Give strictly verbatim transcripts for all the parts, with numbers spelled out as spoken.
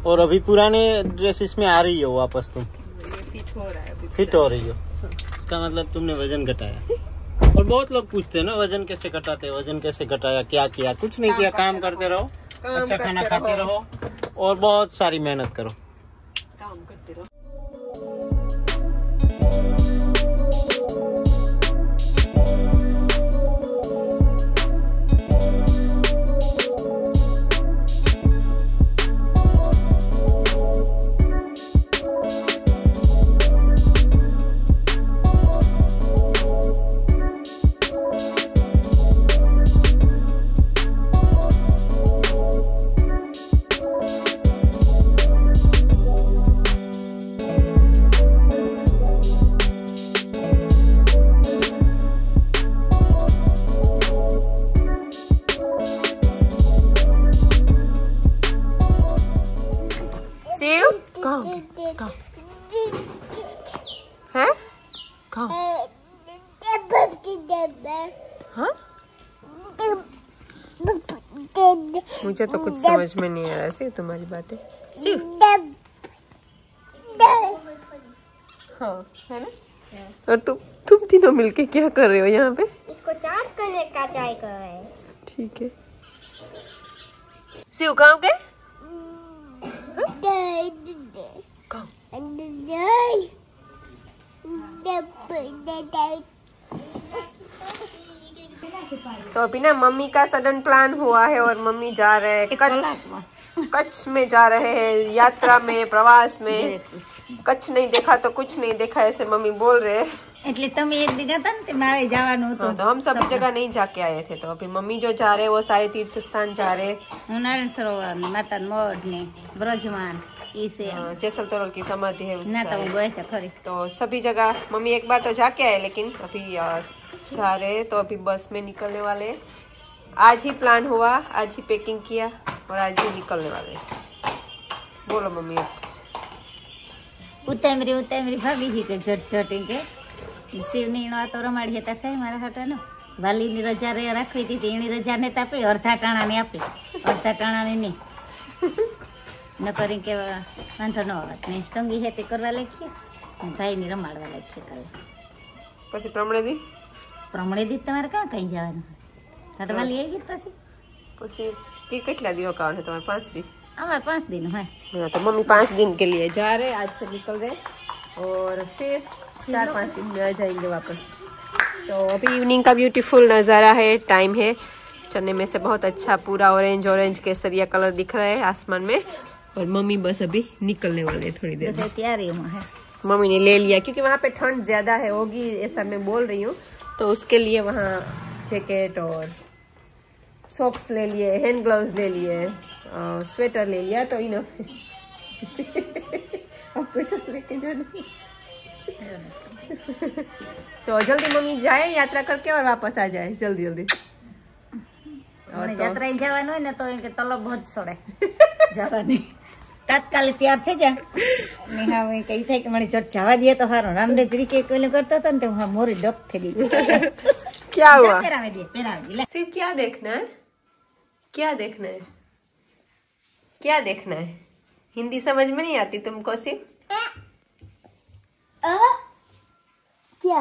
और अभी पुराने ड्रेसेस में आ रही हो वापस तुम? फिट हो रहा है, फिट हो रही हो, इसका मतलब तुमने वजन घटाया। और बहुत लोग पूछते हैं ना वजन कैसे घटाते, वजन कैसे घटाया, क्या किया? कुछ नहीं किया, काम करते रहो, अच्छा खाना खाते रहो और बहुत सारी मेहनत करो, काम करते रहो। हाँ? मुझे तो कुछ समझ में नहीं आ रहा सिर्फ तुम्हारी बातें सिर्फ। हाँ है ना। और तुम तुम तीनों मिलके क्या कर रहे हो यहाँ पे? इसको चार्ज करने का ट्राई कर रहे हैं। ठीक है। शिव कहाँ गए? तो अभी ना मम्मी का सडन प्लान हुआ है और मम्मी जा रहे हैं कच्छ। कच्छ में जा रहे हैं यात्रा में, प्रवास में। कच्छ नहीं देखा तो कुछ नहीं देखा ऐसे मम्मी बोल रहे हैं। એટલે તમે એક દીધા હતા ને તે મારે જવાનું હતું। तो हम सभी जगह नहीं जाके आए थे, तो अभी मम्मी जो जा रहे वो सारे तीर्थ स्थान जा रहे। नारायण सरोवर, माता मठ ने ब्रजमान इसे जैसल तोरल की समाधि है उस ना तो गए थे खरी। तो सभी जगह मम्मी एक बार तो जाके आए, लेकिन अभी जा रहे तो अभी बस में निकलने वाले। आज ही प्लान हुआ, आज ही पैकिंग किया और आज ही निकलने वाले। बोलो मम्मी। उतमरी उतमरी भाभी ही के झट झट के शिवनी तो रमाड़ी था थे मारा हटा न वाली ની રજા રે રાખવી હતી એની રજા ને તાપી અડધા ટાણા ને આપી અડધા ટાણા ને નહીં ન કરી કે વાંધો ન આવત ને સંગી હેતી કરવા લખી ભાઈ ની રમાડવા લખી કાલે પછી પ્રમણે દી પ્રમણે દી તમારે ક્યાં કઈ જવાનું તાર વાલી આવી ગઈ પછી પછી કે કેટલા દિવસ કાવને તમારે પાંચ दिन हमारे पाँच दिन है। तो मम्मी पाँच दिन के लिए जा रहे, आज से निकल रहे और फिर चार पाँच दिन में आ जाएंगे वापस। तो अभी इवनिंग का ब्यूटीफुल नज़ारा है, टाइम है चलने में से बहुत अच्छा पूरा ऑरेंज ऑरेंज केसरिया कलर दिख रहा है आसमान में। और मम्मी बस अभी निकलने वाले थोड़ी देर में। तैयारी है मम्मी ने ले लिया क्योंकि वहाँ पे ठंड ज्यादा है होगी ऐसा मैं बोल रही हूँ, तो उसके लिए वहाँ जैकेट और सॉक्स ले लिए, हैंड ग्लव्स ले लिए, स्वेटर ले लिया तो इनफ है। अब कुछ लेके जाना। तो जल्दी मम्मी जाए यात्रा करके और वापस आ जाए जल्दी जल्दी। और तो... यात्रा जवान हो ना तो इनके तलब बहुत सोड़े जवानी तात्कालिक तैयार थे जा ने हम कही थे कि मने चट जावा दिए तो हारो रामदेव जी के कोले करता था तो वहां मोरी डक थे गई। क्या हुआ? पेरावे दिए पेरावे सिर्फ क्या देखना है, क्या देखना है, क्या देखना है? हिंदी समझ में नहीं आती तुमको सिर्फ? क्या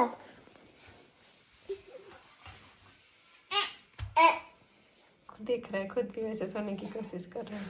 खुद देख रहा है, खुद भी वैसे सोने की कोशिश कर रहा है।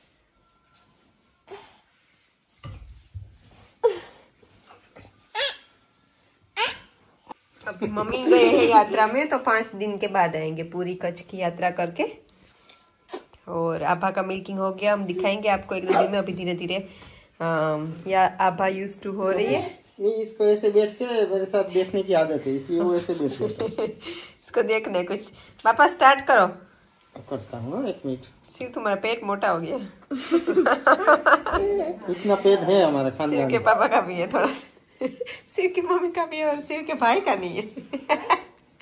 अभी मम्मी गए हैं यात्रा में तो पाँच दिन के बाद आएंगे पूरी कच्छ की यात्रा करके। और आभा का मिल्किंग हो गया, हम दिखाएंगे आपको एक दो दिन में। अभी धीरे धीरे या आभा यूज टू हो रही है। नहीं, इसको ऐसे बैठ के मेरे साथ देखने की आदत है इसलिए वो ऐसे बैठ है। इसको देखना है कुछ। पापा स्टार्ट करो। करता हूँ एक मिनट। सिर्फ तुम्हारा पेट मोटा हो गया। इतना पेट है हमारा खानदान। शिव के पापा का भी है थोड़ा सा, शिव की मम्मी का भी है और शिव के भाई का नहीं है।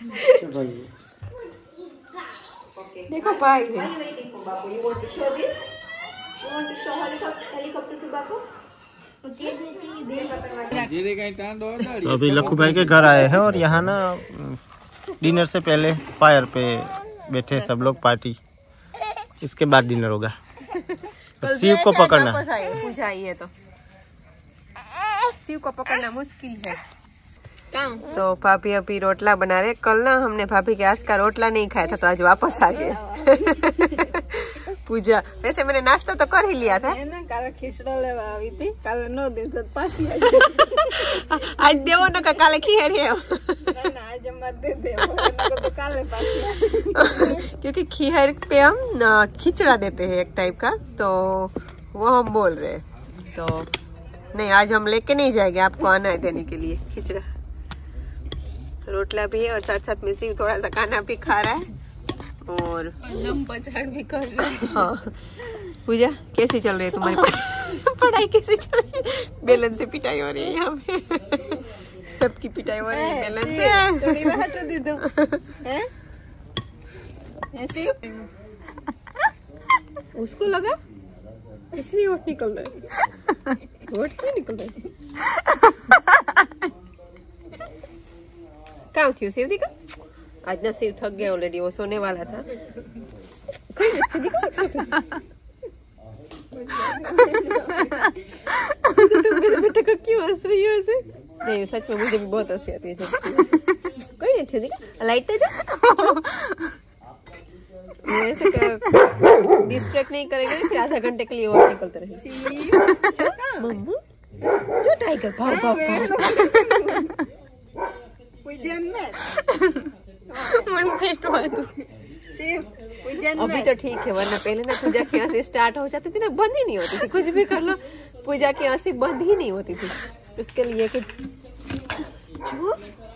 देखो भाई है। तो अभी लखू भाई के घर आए हैं और यहाँ ना डिनर से पहले फायर पे बैठे सब लोग, पार्टी, इसके बाद डिनर होगा। शिव को पकड़ना। पूजा आई है तो शिव को पकड़ना मुश्किल है। तो भाभी अभी रोटला बना रहे। कल ना हमने भाभी के हाथ का रोटला नहीं खाया था तो आज वापस आ गए। पूजा वैसे मैंने नाश्ता तो कर ही लिया था ना, काले खिचड़ा लेवा आवी थी काले नौ दिन तो पासी आज आज देवो न का काले खीर है ना ना आज मत दे दे तो काले पासी क्योंकि खीर पे हम खिचड़ा देते हैं एक टाइप का, तो वो हम बोल रहे हैं। तो नहीं आज हम लेके नहीं जाएंगे, आपको आना है देने के लिए खिचड़ा। रोटला भी है और साथ साथ में सिर्फ थोड़ा सा खाना भी खा रहा है और पचाड़ भी कर रहा है। हाँ पूजा कैसी चल रही है तुम्हारी पढ़ाई कैसी चल रही है? बेलन से पिटाई हो रही है यहाँ पे सबकी पिटाई हो रही है बेलन से। थोड़ी बात तो दे दो हैं ऐसे उसको लगा इसलिए वोट निकल रहा है। वोट क्यों निकल रहा है? क्या थी शिव दिखा आज ना सिर थक गया ऑलरेडी, वो सोने वाला था। मेरे बेटे को क्यों हंस रही है ऐसे? नहीं सच में मुझे भी बहुत हंसी आती है। कोई नहीं थी दिखा लाइट तो जो ऐसे डिस्ट्रैक्ट नहीं करेंगे फिर आधा घंटे के लिए और निकलते रहे। जो टाइगर भाव भाव अभी तो ठीक है, वरना पहले ना पूजा की हंसी स्टार्ट हो जाती थी ना, बंद ही नहीं होती थी। कुछ भी कर लो पूजा की हंसी बंद ही नहीं होती थी। उसके लिए कि जो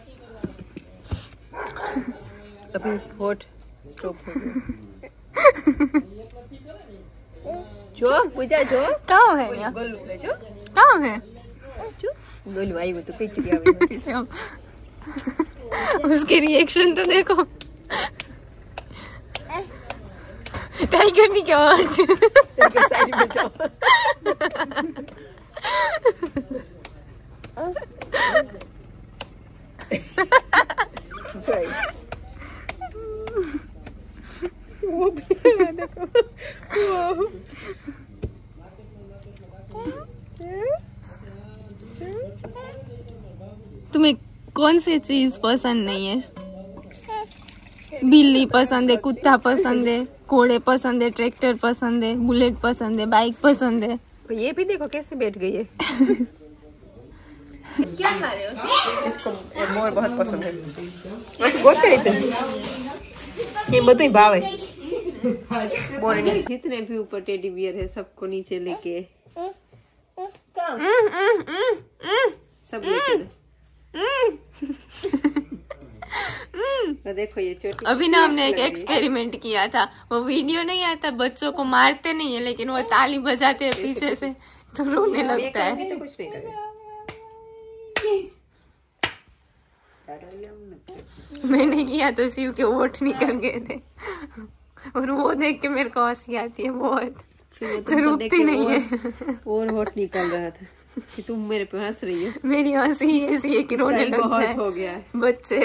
अभी होठ स्टॉप हो गया। जो पूजा जो कहाँ है ना गोलू है जो कहाँ है जो गोलू आई वो तो पीछे गया। उसके रिएक्शन तो देखो। टाइगर नहीं क्या साइड में जाओ। वो देखो वो तुम्हें कौन सी चीज पसंद नहीं है? बिल्ली पसंद है, कुत्ता पसंद है, घोड़े पसंद है, ट्रैक्टर पसंद है, बुलेट पसंद है, बाइक पसंद है। ये भी देखो कैसे बैठ गई है। क्या खा रहे हो? इसको मोर बहुत पसंद है। बहुत करी तुम ये बतू भाव है मोर ने। जितने भी ऊपर टेडी बियर है सबको नीचे लेके सब लेके तो देखो ये चोटी। अभी ना हमने एक एक्सपेरिमेंट किया था, वो वीडियो नहीं आता, बच्चों को मारते नहीं है लेकिन वो ताली बजाते हैं पीछे से तो रोने लगता है। तो कुछ नहीं करेगा। मैंने किया तो शिव के वोट निकल गए थे और वो देख के मेरे को हंसी आती है बहुत, तो रुकती नहीं है। और होठ निकल रहा था कि तुम मेरे पे हंस रही हो। मेरी हंसी ऐसी है कि रोने लग जाए हो गया है बच्चे।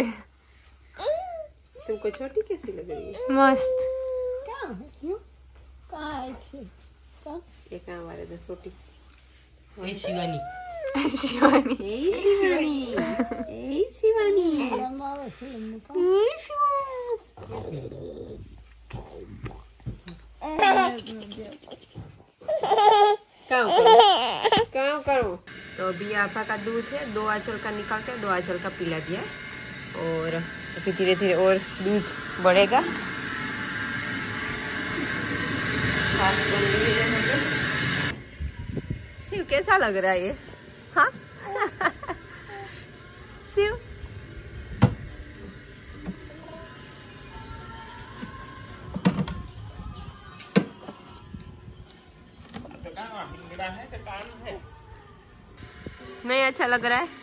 तुमको छोटी कैसी लग रही है? मस्त। ये कहाँ हमारे दस छोटी शिवानी शिवानी ए शिवानी ए शिवानी काम करो। तो अभी आपा का दूध है, दो आंचल का निकालते हैं, दो आंचल का पिला दिया और अभी धीरे धीरे और दूध बढ़ेगा। छाछ बन रही है। शिव कैसा लग रहा है ये? हाँ शिव नहीं अच्छा लग रहा है।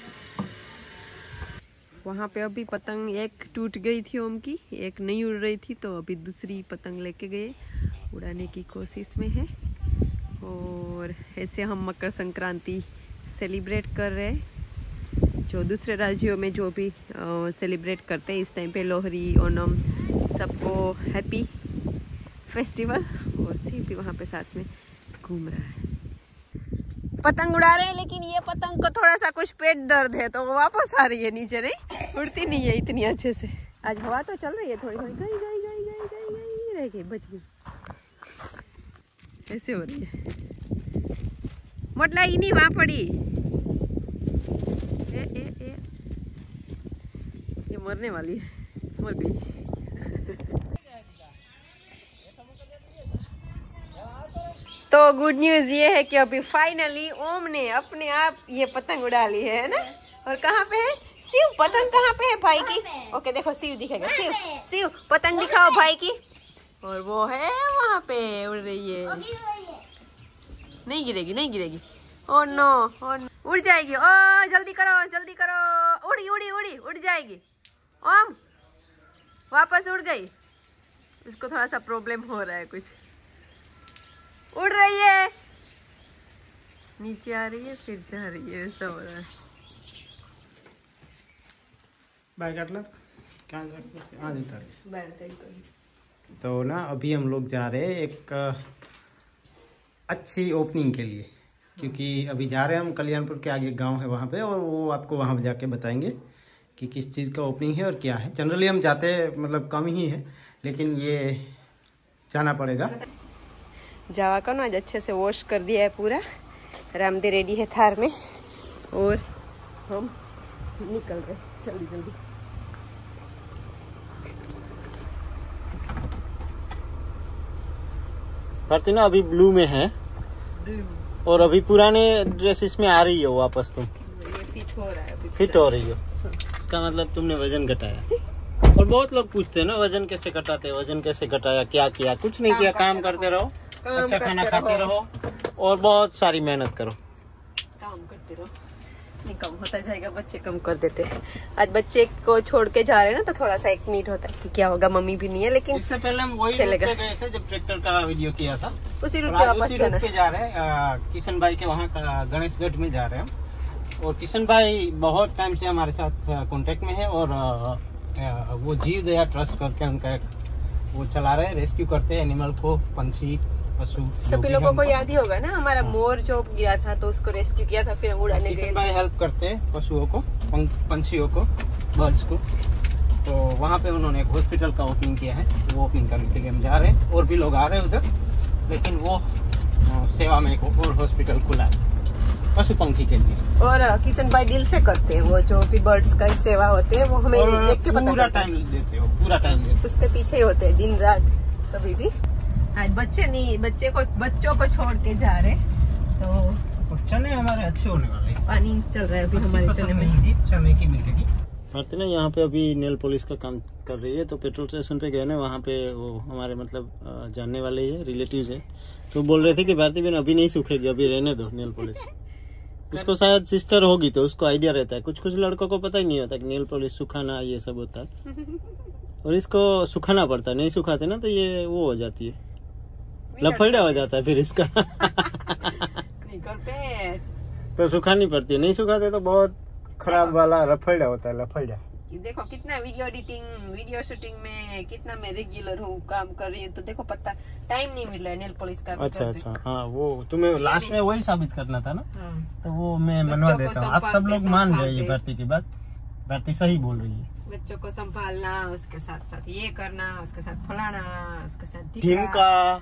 वहाँ पे अभी पतंग एक टूट गई थी ओम की, एक नहीं उड़ रही थी, तो अभी दूसरी पतंग लेके गए, उड़ाने की कोशिश में है। और ऐसे हम मकर संक्रांति सेलिब्रेट कर रहे हैं। जो दूसरे राज्यों में जो भी सेलिब्रेट करते हैं इस टाइम पे, लोहड़ी, ओणम, सबको हैप्पी फेस्टिवल। और सिर्फ भी वहाँ पे साथ में घूम रहा है। पतंग उड़ा रहे हैं, लेकिन ये पतंग को थोड़ा सा कुछ पेट दर्द है तो वो वापस आ रही है नीचे, नहीं उड़ती नहीं है इतनी अच्छे से। आज हवा तो चल रही है थोड़ी थोड़ी, गई गई गई गई गई गई रह गई, बच गई, ऐसे हो रही है। मोटला ही नहीं वहां पड़ी, ए, ए, ए। ये मरने वाली है, मर गई। तो गुड न्यूज ये है कि अभी फाइनली ओम ने अपने आप ये पतंग उड़ा ली है ना। और कहाँ पे है शिव? पतंग कहाँ पे है भाई की? ओके देखो शिव दिखेगा, शिव शिव पतंग दिखाओ भाई की। और वो है वहाँ पे उड़ रही है, नहीं गिरेगी नहीं गिरेगी। ओ नो ओ नो, उड़ जाएगी। ओ जल्दी करो जल्दी करो, उड़ी उड़ी उड़ी उड़ जाएगी। ओम वापस उड़ गई, उसको थोड़ा सा प्रॉब्लम हो रहा है कुछ, उड़ रही है, नीचे आ रही है फिर जा रही है, ऐसा हो रहा है। तो ना अभी हम लोग जा रहे हैं एक अच्छी ओपनिंग के लिए, क्योंकि अभी जा रहे हैं हम कल्याणपुर के आगे गांव है वहाँ पे, और वो आपको वहाँ जाके बताएंगे कि किस चीज़ का ओपनिंग है और क्या है। जनरली हम जाते मतलब कम ही है, लेकिन ये जाना पड़ेगा। जावा का ना आज अच्छे से वॉश कर दिया है पूरा, रामदे रेडी है थार में, और हम निकल रहे जल्दी जल्दी। भारती ना अभी ब्लू में है, और अभी पुराने ड्रेसेस में आ रही हो वापस तुम, ये फिट हो रहा है, फिट हो रही हो, इसका मतलब तुमने वजन घटाया। और बहुत लोग पूछते हैं ना वजन कैसे घटाते हैं, वजन कैसे घटाया, क्या किया? कुछ नहीं किया, काम करते रहो, अच्छा खाना खाते रहो और बहुत सारी मेहनत करो, काम करते रहो, नहीं कम होता जाएगा। बच्चे कम कर देते हैं। आज बच्चे को छोड़ के जा रहे हैं ना, तो थोड़ा सा एक मिनट होता है कि क्या होगा, मम्मी भी नहीं है, लेकिन इससे पहले हम वही रूट पे गए थे जब ट्रैक्टर का वीडियो किया था, उसी रूट पे वापस रूट पे जा रहे हैं। किशन भाई के वहाँ का गणेशगढ़ में जा रहे हैं हम, और किशन भाई बहुत टाइम से हमारे साथ कांटेक्ट में है, और वो जीव दया ट्रस्ट करके उनका एक वो चला रहे हैं, रेस्क्यू करते हैं एनिमल को, पंछी पशु। सभी लोगों को याद ही होगा ना, हमारा मोर जो गिरा था तो उसको रेस्क्यू किया था, फिर हम उड़ाने गए। किशन भाई हेल्प करते हैं पशुओं को, पंछियों को, बर्ड्स को। तो वहाँ पे उन्होंने एक हॉस्पिटल का ओपनिंग किया है, वो ओपनिंग करने के लिए हम जा रहे हैं। और भी लोग आ रहे हैं उधर, लेकिन वो सेवा में एक और हॉस्पिटल खुला है पशु पंखी के लिए। और किशन भाई दिल से करते हैं, वो जो भी बर्ड्स का सेवा होते हैं वो हमें देख के पता पूरा टाइम देते हो, पूरा टाइम देते, उसके पीछे ही होते हैं दिन रात कभी भी। आज बच्चे नहीं, बच्चे को बच्चों को छोड़ के जा रहे, तो चने हमारे अच्छे होने वाले हैं। पानी चल रहा है अभी हमारे चने में, चने की मिलेगी। भारती ना यहाँ पे अभी नेल पॉलिश का काम कर रही है, तो पेट्रोल स्टेशन पे गए ना, वहाँ पे वो हमारे मतलब जानने वाले ही है, रिलेटिव्स है, तो बोल रहे थे कि भारती बहन अभी नहीं सूखेगी, अभी रहने दो नेल पॉलिश। उसको शायद सिस्टर होगी तो उसको आइडिया रहता है, कुछ कुछ लड़कों को पता ही नहीं होता कि नेल पॉलिश सुखाना ये सब होता है, और इसको सुखाना पड़ता है, नहीं सुखाते ना तो ये वो हो जाती है, लफड़ा हो जाता है फिर इसका। तो सुखानी पड़ती है, नहीं सुखाते तो बहुत खराब वाला लफड़ा होता है, लफड़ा। देखो कितना वीडियो एडिटिंग वीडियो शूटिंग में कितना मैं रेगुलर हूँ, काम कर रही हूँ, तो देखो पता टाइम नहीं मिल रहा है नेल पॉलिश का। अच्छा अच्छा, हाँ वो तुम्हें लास्ट में वही साबित करना था ना, हाँ। तो वो मैं मनवा देता हूँ, आप सब लोग मान जाइए भारती की बात, भारती सही बोल रही है। बच्चों को संभालना, उसके साथ साथ ये करना, उसके साथ फलाना, उसके साथ ढिमका।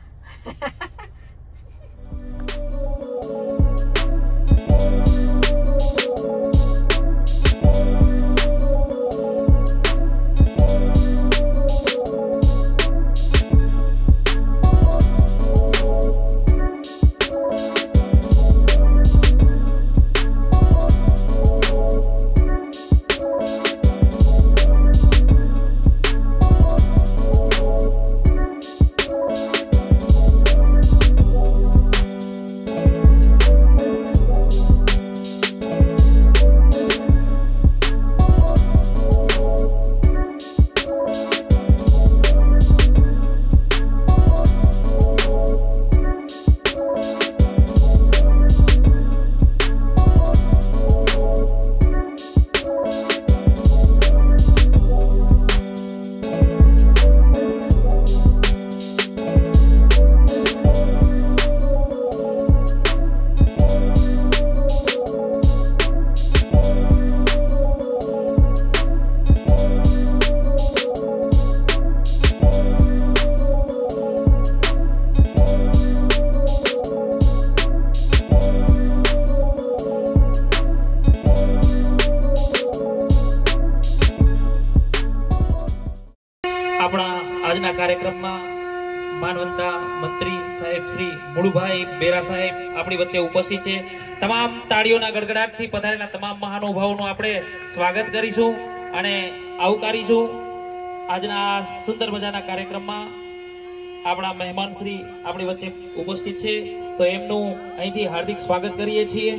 બેરા સાહેબ આપણી વચ્ચે ઉપસ્થિત છે. તમામ તાળીઓના ગડગડાટથી પધારેલા તમામ મહાનુભાવોનું આપણે સ્વાગત કરીશું અને આવકારીશું. આજના સુંદર મજાના કાર્યક્રમમાં આપણા મહેમાન શ્રી આપણી વચ્ચે ઉપસ્થિત છે, તો એમનું અહીંથી હાર્દિક સ્વાગત કરીએ છીએ.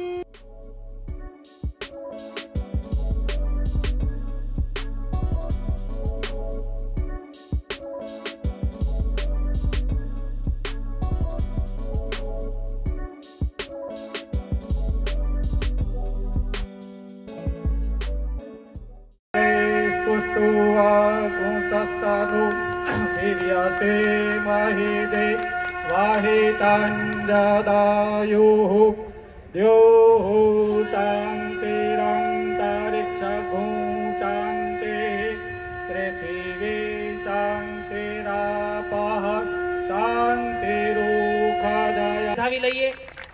धावी लईए.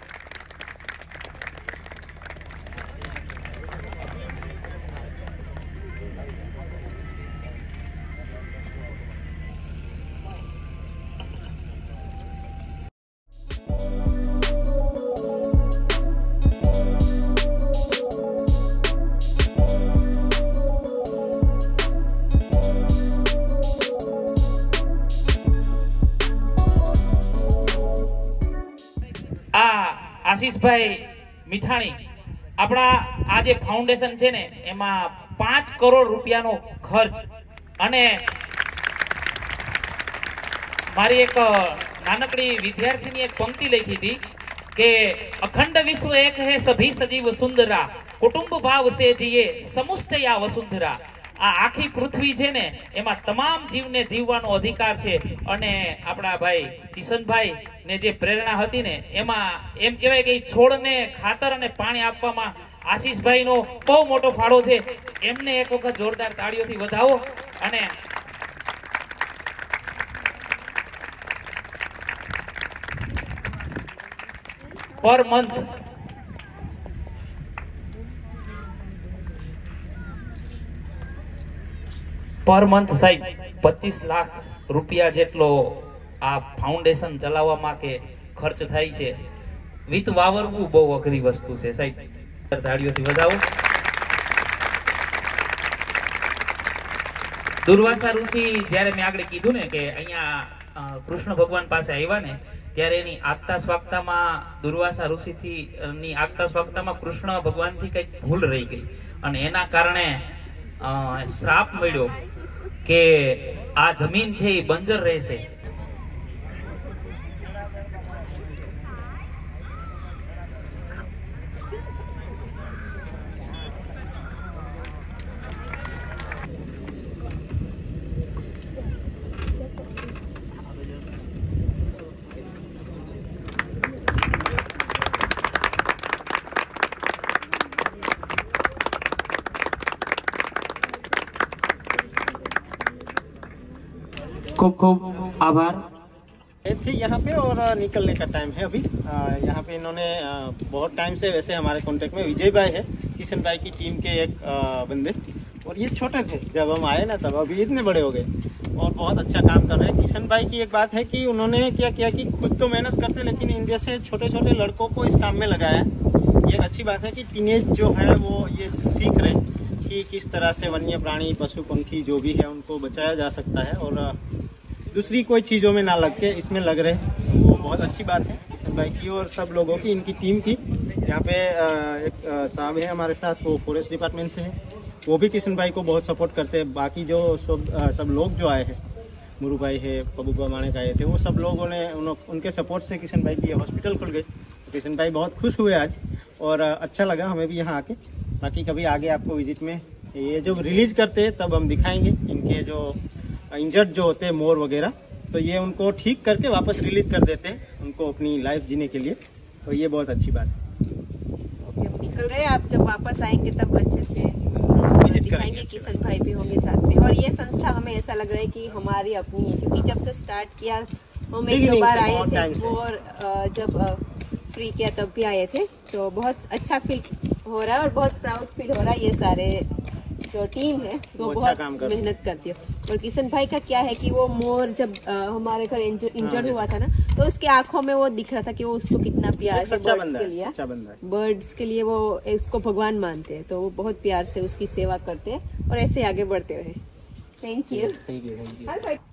આશીષભાઈ મીઠાણી આપણા આ જે ફાઉન્ડેશન છે ને એમાં પાંચ કરોડ રૂપિયાનો ખર્ચ અને મારી એક નાનકડી વિદ્યાર્થીની એક પંક્તિ લખી હતી કે અખંડ વિશ્વ એક હે સભી સજીવ સુંદરા કુટુંબ ભાવ સે જીએ સમુષ્ટયા વસુંધરા. આ આખી પૃથ્વી છે ને એમાં તમામ જીવને જીવવાનો અધિકાર છે અને આપણા ભાઈ કિશનભાઈ ને જે પ્રેરણા હતી ને એમાં એમ કહેવાય કે છોડને ખાતર અને પાણી આપવામાં આશીષભાઈનો બહુ મોટો ફાળો છે. એમને એક વખત જોરદાર તાળીઓથી વધાવો. અને પર મંથ પર મંથ સાહેબ પચીસ લાખ રૂપિયા જેટલો આ ફાઉન્ડેશન ચલાવવામાં કે ખર્ચ થાય છે. વિત વાવરવું બહુ અઘરી વસ્તુ છે સાહેબ. તાળીઓથી વધાવો. દુર્વાસા ઋષિ જ્યારે મેં આગળ કીધું ને કે અહીંયા કૃષ્ણ ભગવાન પાસે આવ્યા ને ત્યારે એની આગતા સ્વાગતામાં દુર્વાસા ઋષિ થી ની આગતા સ્વાગતામાં કૃષ્ણ ભગવાન થી કઈક ભૂલ રહી ગઈ અને એના કારણે શ્રાપ મળ્યો કે આ જમીન છે એ બંજર રહેશે. खूब खूब आभार. थे यहाँ पे और निकलने का टाइम है अभी. यहाँ पे इन्होंने बहुत टाइम से वैसे हमारे कांटेक्ट में विजय भाई है, किशन भाई की टीम के एक बंदे, और ये छोटे थे जब हम आए ना तब, अभी इतने बड़े हो गए और बहुत अच्छा काम कर रहे हैं. किशन भाई की एक बात है कि उन्होंने क्या किया कि खुद तो मेहनत करते लेकिन इन जैसे छोटे छोटे लड़कों को इस काम में लगाया. ये अच्छी बात है कि टीनेज जो है वो ये सीख रहे कि किस तरह से वन्य प्राणी पशु पंखी जो भी है उनको बचाया जा सकता है और दूसरी कोई चीज़ों में ना लग के इसमें लग रहे. वो बहुत अच्छी बात है किशन भाई की और सब लोगों की. इनकी टीम थी यहाँ पे. एक साहब है हमारे साथ, वो फॉरेस्ट डिपार्टमेंट से है, वो भी किशन भाई को बहुत सपोर्ट करते हैं. बाकी जो सब सब लोग जो आए हैं, मुरू भाई है, पबुआ माणिक आए थे, वो सब लोगों ने उनके सपोर्ट से किशन भाई की हॉस्पिटल खुल गई. तो किशन भाई बहुत खुश हुए आज और अच्छा लगा हमें भी यहाँ आके. बाकी कभी आगे आपको विजिट में ये जब रिलीज़ करते हैं तब हम दिखाएंगे इनके जो इंजर्ड जो होते हैं मोर वगैरह, तो ये उनको ठीक करके वापस रिलीज कर देते हैं उनको अपनी लाइफ जीने के लिए. तो ये बहुत अच्छी बात है. ओके, अब निकल रहे हैं. आप जब वापस आएंगे तब अच्छे से दिखाएंगे. किशन भाई भी होंगे साथ में. और ये संस्था हमें ऐसा लग रहा है कि हमारी अपनी है, क्योंकि जब से स्टार्ट किया हम एक दो बार आए थे और जब फ्री किया तब भी आए थे, तो बहुत अच्छा फील हो रहा है और बहुत प्राउड फील हो रहा है. ये सारे जो टीम है वो, वो बहुत अच्छा काम कर रही है। मेहनत करती है। और किशन भाई का क्या है कि वो मोर जब अ, हमारे घर इंजर्ड हुआ था ना, तो उसके आंखों में वो दिख रहा था कि वो उसको कितना प्यार है सच्चा बर्ड्स बंदा के है, लिए। सच्चा बंदा है। बर्ड्स के लिए वो उसको भगवान मानते हैं, तो वो बहुत प्यार से उसकी सेवा करते हैं और ऐसे आगे बढ़ते रहे। Thank you. Thank you thank you.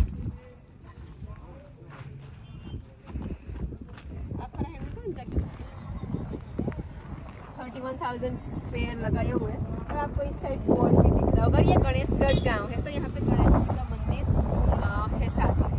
Thirty one thousand पेड़ लगाए हुए हैं और आपको इस साइड बोर्ड भी दिख रहा होगा। ये गणेशगढ़ गांव है, तो यहाँ पे गणेश जी का मंदिर आ, है साथ में।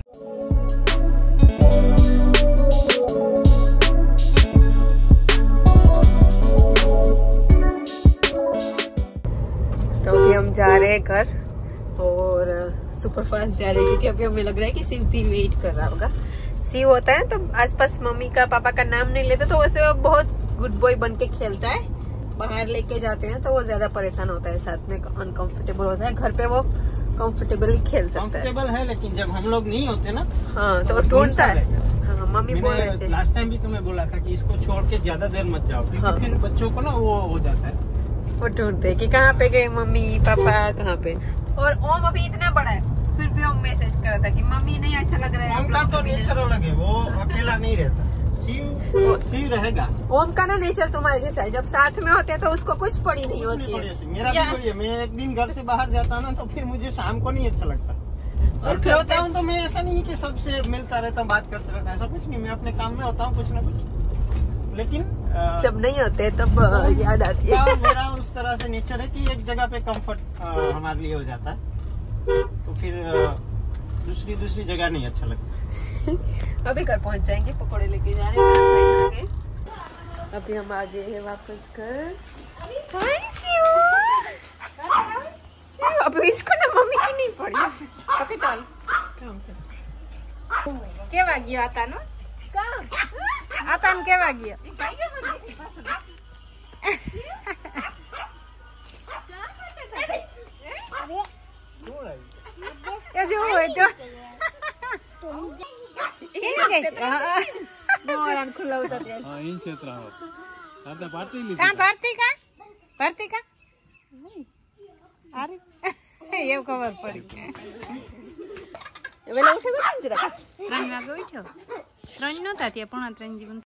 तो अभी हम जा रहे हैं घर और सुपर फास्ट जा रहे हैं क्योंकि अभी हमें लग रहा है कि शिव भी वेट कर रहा होगा। शिव होता है तो आसपास मम्मी का पापा का नाम नहीं लेते, तो वैसे वो बहुत गुड बॉय बन के खेलता है। बाहर लेके जाते हैं तो वो ज्यादा परेशान होता है, साथ में अनकंफर्टेबल होता है। घर पे वो कंफर्टेबली खेल सकता है। कंफर्टेबल है, लेकिन जब हम लोग नहीं होते ना, हाँ तो वो ढूंढता है। हाँ, मम्मी बोल रहे थे लास्ट टाइम भी तुम्हें बोला था कि इसको छोड़ के ज्यादा देर मत जाओ, क्योंकि हाँ। फिर बच्चों को ना वो हो जाता है। वो ढूंढते हैं कि कहाँ पे गए मम्मी पापा, कहाँ पे। और ओम अभी इतना बड़ा है फिर भी हम मैसेज कर रहा था कि मम्मी नहीं अच्छा लग रहा है। ओम का तो नेचर अलग है, वो अकेला नहीं रहता। शिव शिव रहेगा। ओम का ना नेचर तुम्हारे जैसा है, जब साथ में होते हैं तो उसको कुछ पड़ी नहीं होती है। मेरा भी वही है, मैं एक दिन घर से बाहर जाता हूँ ना तो फिर मुझे शाम को नहीं अच्छा लगता। और क्या होता हूँ तो मैं ऐसा नहीं कि सबसे मिलता रहता हूँ, बात करता रहता, ऐसा कुछ नहीं। मैं अपने काम में होता हूँ कुछ ना कुछ, लेकिन आ, जब नहीं होते तब याद आती है। क्या मेरा उस तरह से नेचर है कि एक जगह पे कंफर्ट हमारे लिए हो जाता है, तो फिर आ, दूसरी दूसरी जगह नहीं अच्छा लगता। अभी घर पहुंच जाएंगे, पकौड़े लेके जा रहे हैं भाई जाके। अभी हम आ गए हैं वापस घर। हाय शिव, शिव अभी इसको ना मम्मी की नहीं पड़ी। ओके डाल काम कर। के वाग्यो आता नो काम आता न के वाग्यो ये जो है जो मोरान खुला होता है। हाँ इन क्षेत्र हो आता पार्टी ली कहाँ भरती का भरती का अरे ये खबर पड़ी वेला उठे को जरा ત્રણ વાગે ઉઠ્યો ત્રણ નહોતા ત્યાં પોણા ત્રણ જેવું